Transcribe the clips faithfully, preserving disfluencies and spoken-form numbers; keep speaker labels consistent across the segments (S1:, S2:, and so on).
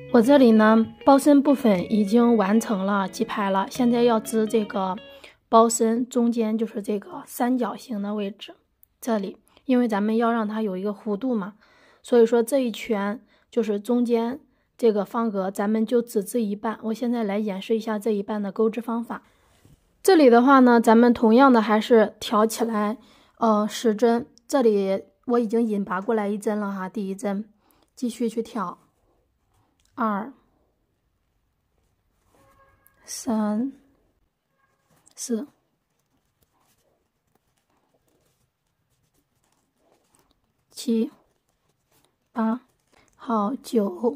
S1: 我这里呢，包身部分已经完成了几排了，现在要织这个包身中间就是这个三角形的位置，这里因为咱们要让它有一个弧度嘛，所以说这一圈就是中间这个方格，咱们就只织一半。我现在来演示一下这一半的钩织方法。这里的话呢，咱们同样的还是挑起来，呃，十针。这里我已经引拔过来一针了哈，第一针，继续去挑。二、三、四、七、八，好，九。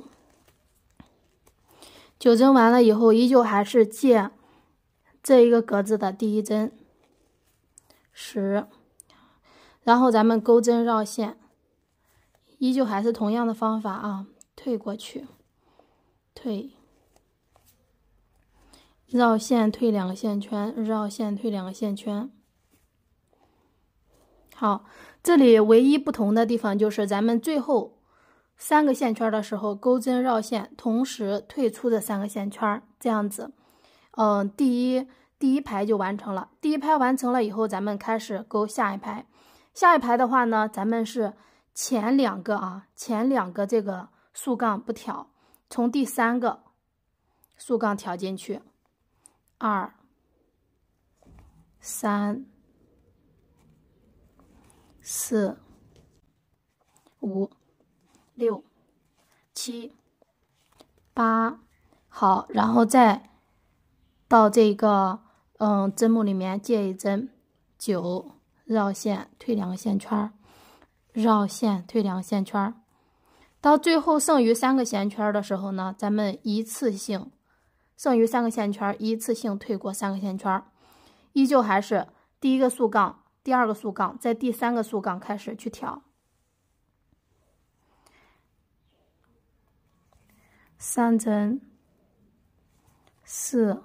S1: 九针完了以后，依旧还是借这一个格子的第一针，十，然后咱们钩针绕线，依旧还是同样的方法啊，退过去。退，绕线退两个线圈，绕线退两个线圈。好，这里唯一不同的地方就是咱们最后三个线圈的时候，钩针绕线，同时退出这三个线圈，这样子，嗯、呃，第一第一排就完成了。第一排完成了以后，咱们开始钩下一排。下一排的话呢，咱们是前两个啊，前两个这个竖杠不挑。从第三个竖杠挑进去，二、三、四、五、六、七、八，好，然后再到这个嗯针目里面借一针，九，绕线退两个线圈，绕线退两个线圈。到最后剩余三个线圈的时候呢，咱们一次性剩余三个线圈一次性退过三个线圈，依旧还是第一个竖杠，第二个竖杠，在第三个竖杠开始去挑，三针，四、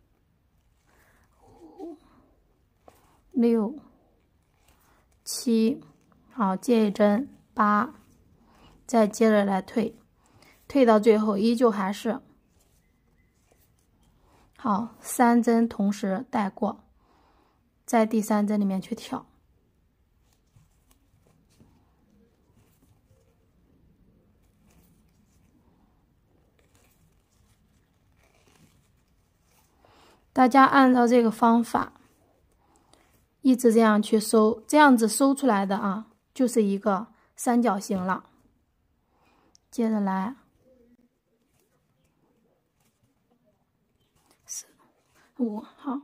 S1: 五、六、七，好，借一针，八。再接着来退，退到最后依旧还是好，三针同时带过，在第三针里面去挑。大家按照这个方法一直这样去收，这样子收出来的啊，就是一个三角形了。接着来，四、五，好。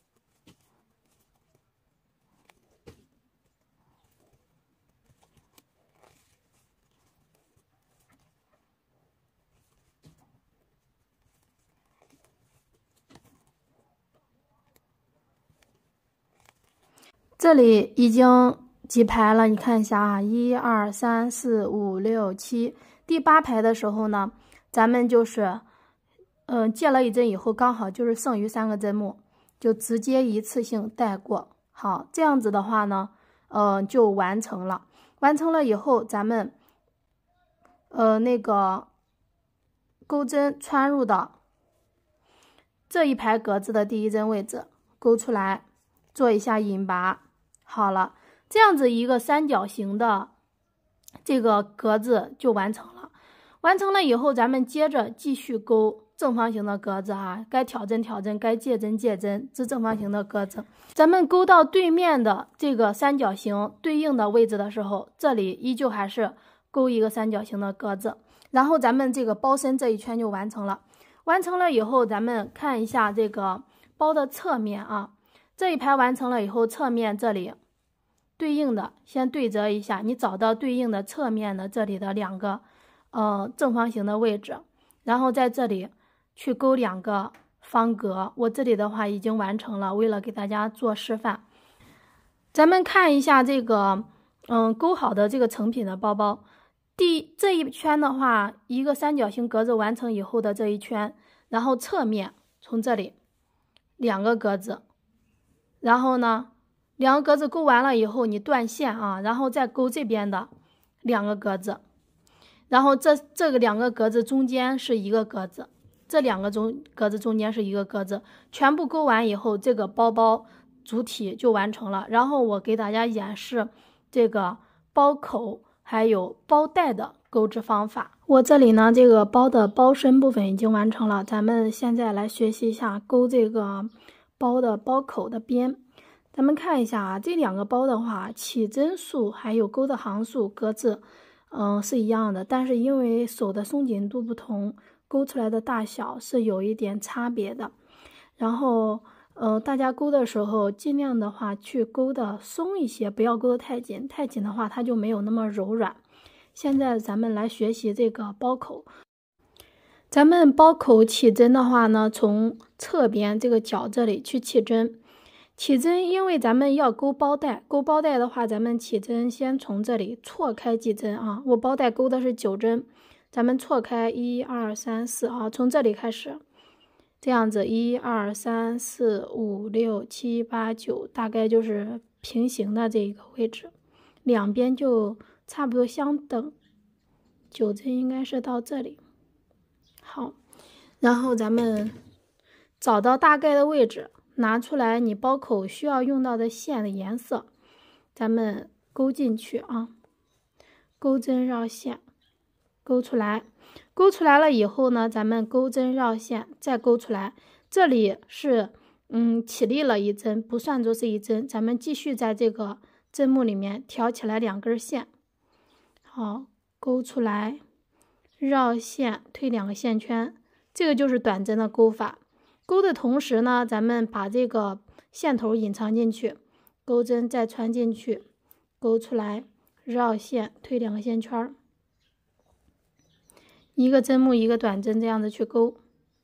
S1: 这里已经几排了？你看一下啊，一二三四五六七。第八排的时候呢，咱们就是，嗯、呃，借了一针以后，刚好就是剩余三个针目，就直接一次性带过。好，这样子的话呢，呃，就完成了。完成了以后，咱们，呃，那个钩针穿入到这一排格子的第一针位置，钩出来，做一下引拔。好了，这样子一个三角形的这个格子就完成了。完成了以后，咱们接着继续钩正方形的格子啊，该挑针挑针，该借针借针，织正方形的格子。咱们钩到对面的这个三角形对应的位置的时候，这里依旧还是钩一个三角形的格子，然后咱们这个包身这一圈就完成了。完成了以后，咱们看一下这个包的侧面啊，这一排完成了以后，侧面这里对应的先对折一下，你找到对应的侧面的这里的两个呃正方形的位置，然后在这里去钩两个方格。我这里的话已经完成了，为了给大家做示范，咱们看一下这个嗯钩好的这个成品的包包。第这一圈的话，一个三角形格子完成以后的这一圈，然后侧面从这里两个格子，然后呢两个格子钩完了以后，你断线啊，然后再钩这边的两个格子， 然后这这个两个格子中间是一个格子，这两个中格子中间是一个格子，全部钩完以后，这个包包主体就完成了。然后我给大家演示这个包口还有包带的钩织方法。我这里呢，这个包的包身部分已经完成了，咱们现在来学习一下钩这个包的包口的边。咱们看一下啊，这两个包的话，起针数还有钩的行数格子，嗯、呃、是一样的，但是因为手的松紧度不同，钩出来的大小是有一点差别的。然后呃，大家钩的时候尽量的话去钩的松一些，不要钩得太紧，太紧的话它就没有那么柔软。现在咱们来学习这个包口。咱们包口起针的话呢，从侧边这个角这里去起针。起针，因为咱们要钩包带，钩包带的话，咱们起针先从这里错开几针啊。我包带钩的是九针，咱们错开一二三四啊，从这里开始，这样子一二三四五六七八九，大概就是平行的这个位置，两边就差不多相等，九针应该是到这里。好，然后咱们找到大概的位置。拿出来你包口需要用到的线的颜色，咱们钩进去啊，钩针绕线，钩出来，钩出来了以后呢，咱们钩针绕线，再钩出来。这里是嗯起立了一针，不算作是一针，咱们继续在这个针目里面挑起来两根线，好，钩出来，绕线，推两个线圈，这个就是短针的钩法。钩的同时呢，咱们把这个线头隐藏进去，钩针再穿进去，钩出来，绕线，推两个线圈，一个针目一个短针，这样子去钩。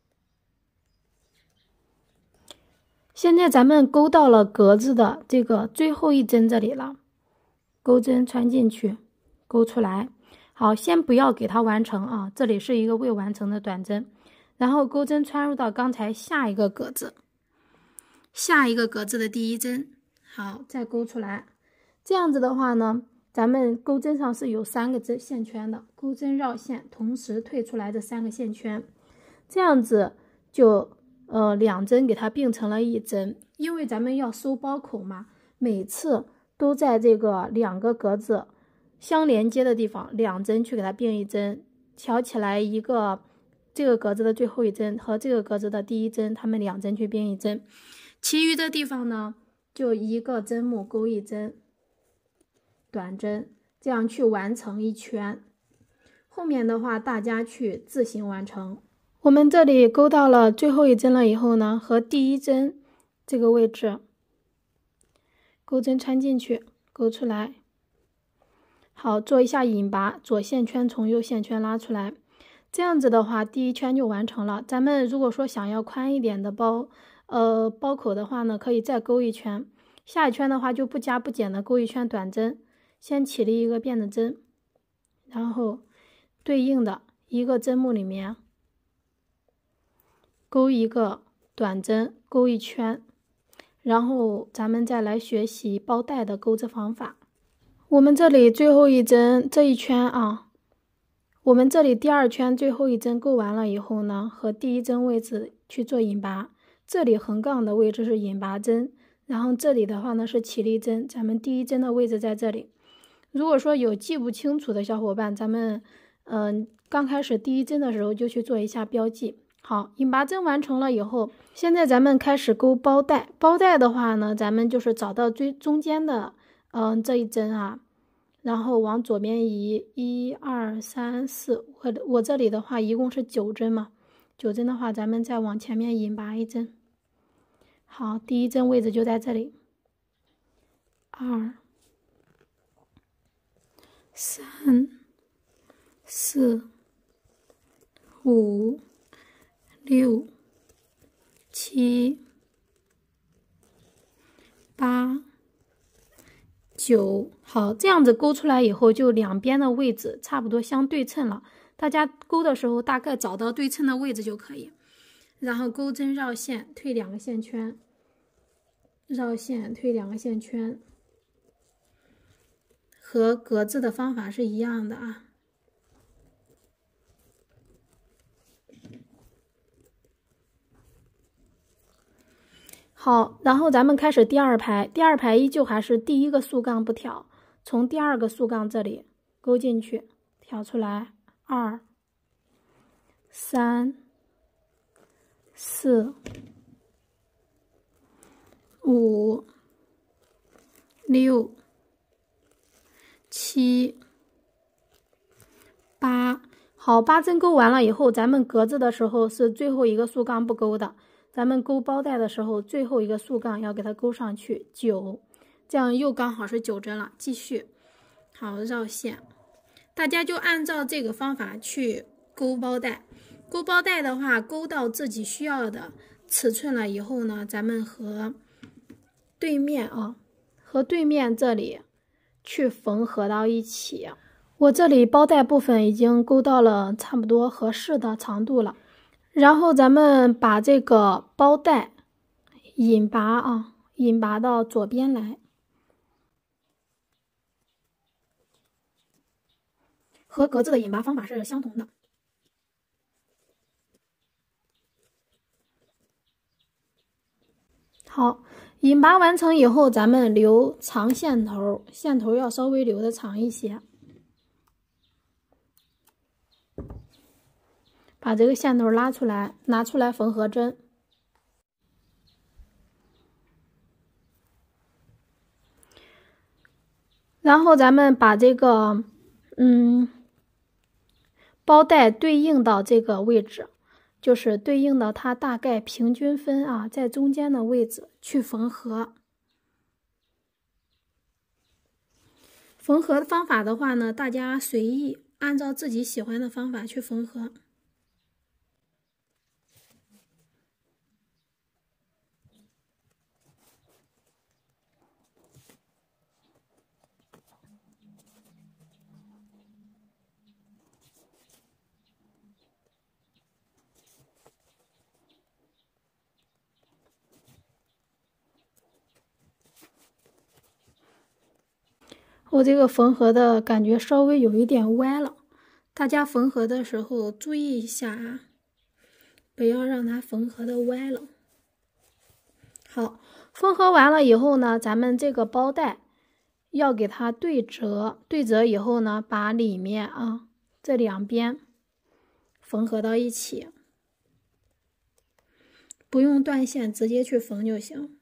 S1: 现在咱们钩到了格子的这个最后一针这里了，钩针穿进去，钩出来。好，先不要给它完成啊，这里是一个未完成的短针。然后钩针穿入到刚才下一个格子，下一个格子的第一针，好，再钩出来。这样子的话呢，咱们钩针上是有三个针线圈的，钩针绕线，同时退出来这三个线圈，这样子就呃两针给它并成了一针。因为咱们要收包口嘛，每次都在这个两个格子相连接的地方，两针去给它并一针，挑起来一个。这个格子的最后一针和这个格子的第一针，它们两针去并一针，其余的地方呢，就一个针目钩一针短针，这样去完成一圈。后面的话，大家去自行完成。我们这里钩到了最后一针了以后呢，和第一针这个位置，钩针穿进去，钩出来。好，做一下引拔，左线圈从右线圈拉出来。这样子的话，第一圈就完成了。咱们如果说想要宽一点的包，呃，包口的话呢，可以再钩一圈。下一圈的话就不加不减的钩一圈短针，先起立一个辫子针，然后对应的一个针目里面钩一个短针，钩一圈。然后咱们再来学习包带的钩织方法。我们这里最后一针这一圈啊。我们这里第二圈最后一针钩完了以后呢，和第一针位置去做引拔，这里横杠的位置是引拔针，然后这里的话呢是起立针，咱们第一针的位置在这里。如果说有记不清楚的小伙伴，咱们嗯、呃、刚开始第一针的时候就去做一下标记。好，引拔针完成了以后，现在咱们开始钩包带。包带的话呢，咱们就是找到最中间的嗯、呃、这一针啊。然后往左边移，一二三四，我我这里的话一共是九针嘛，九针的话，咱们再往前面引拔一针。好，第一针位置就在这里，二、三、四、五、六、七、八。九，好，这样子钩出来以后，就两边的位置差不多相对称了。大家钩的时候，大概找到对称的位置就可以。然后钩针绕线，推两个线圈，绕线推两个线圈，和格子的方法是一样的啊。 好，然后咱们开始第二排，第二排依旧还是第一个竖杠不挑，从第二个竖杠这里勾进去，挑出来，二、三、四、五、六、七、八。好，八针勾完了以后，咱们格子的时候是最后一个竖杠不勾的。咱们勾包带的时候，最后一个竖杠要给它勾上去，九，这样又刚好是九针了。继续，好，绕线，大家就按照这个方法去勾包带。勾包带的话，勾到自己需要的尺寸了以后呢，咱们和对面啊，和对面这里去缝合到一起。我这里包带部分已经勾到了差不多合适的长度了。然后咱们把这个包带引拔啊，引拔到左边来，和格子的引拔方法是相同的。好，引拔完成以后，咱们留长线头，线头要稍微留的长一些。把这个线头拉出来，拿出来缝合针。然后咱们把这个嗯包带对应到这个位置，就是对应到它大概平均分啊，在中间的位置去缝合。缝合的方法的话呢，大家随意按照自己喜欢的方法去缝合。我这个缝合的感觉稍微有一点歪了，大家缝合的时候注意一下啊，不要让它缝合的歪了。好，缝合完了以后呢，咱们这个包带要给它对折，对折以后呢，把里面啊这两边缝合到一起，不用断线，直接去缝就行，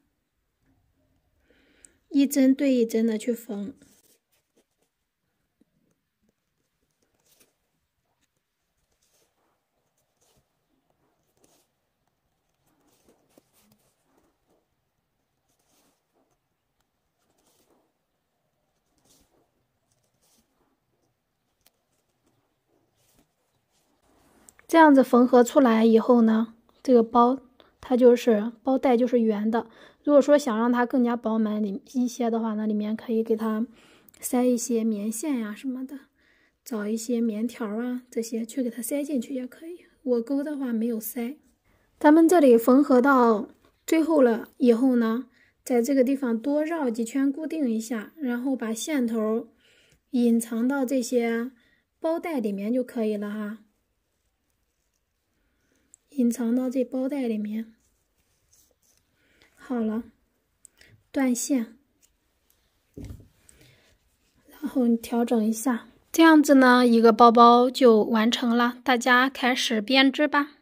S1: 一针对一针的去缝。这样子缝合出来以后呢，这个包它就是包带就是圆的。如果说想让它更加饱满一些的话呢，里面可以给它塞一些棉线呀什么的，找一些棉条啊这些去给它塞进去也可以。我勾的话没有塞。咱们这里缝合到最后了以后呢，在这个地方多绕几圈固定一下，然后把线头隐藏到这些包带里面就可以了哈。隐藏到这包带里面，好了，断线，然后你调整一下，这样子呢，一个包包就完成了。大家开始编织吧。